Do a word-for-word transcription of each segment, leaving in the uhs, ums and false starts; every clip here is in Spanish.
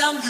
down.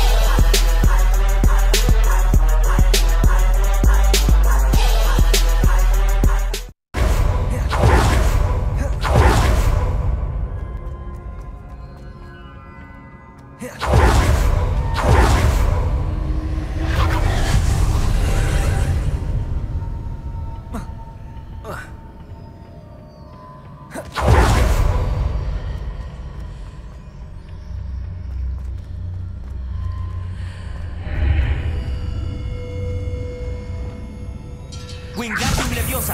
Wingardium Leviosa.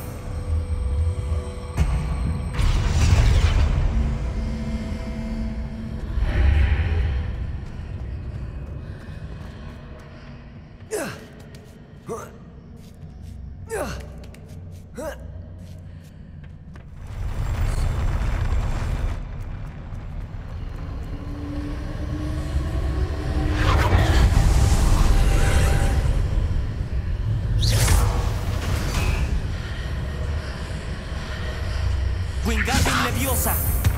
Wingardium Leviosa.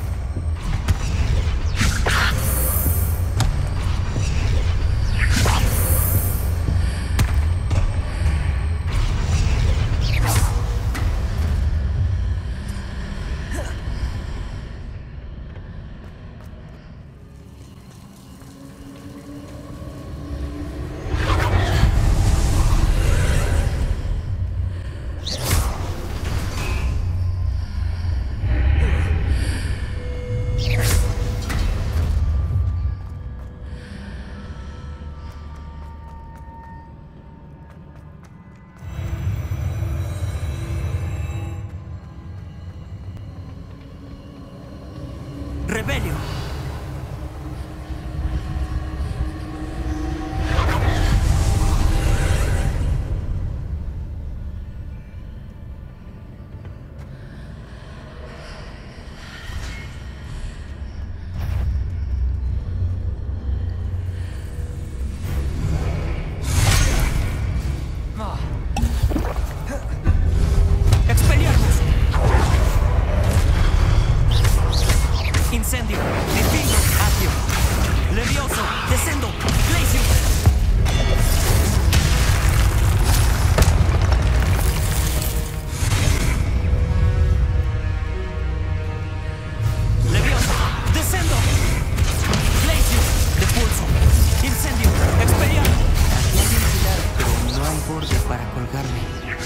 Rebelio. Incendio, Divino, Accio, Levioso, Descendo, Glacium. Levioso, Descendo, Glacium, Depulso, Incendio, Expelliarmus. Aquí hay un pilar, pero no hay borde para colgarme.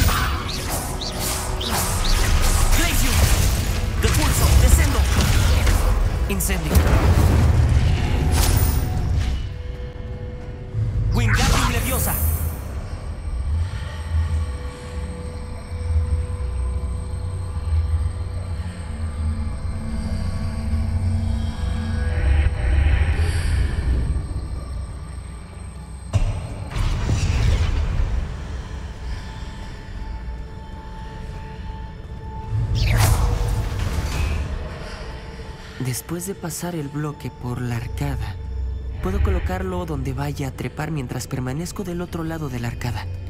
Glacium, Depulso, Descendo. Incendio. Wingardium Leviosa. Después de pasar el bloque por la arcada, puedo colocarlo donde vaya a trepar mientras permanezco del otro lado de la arcada.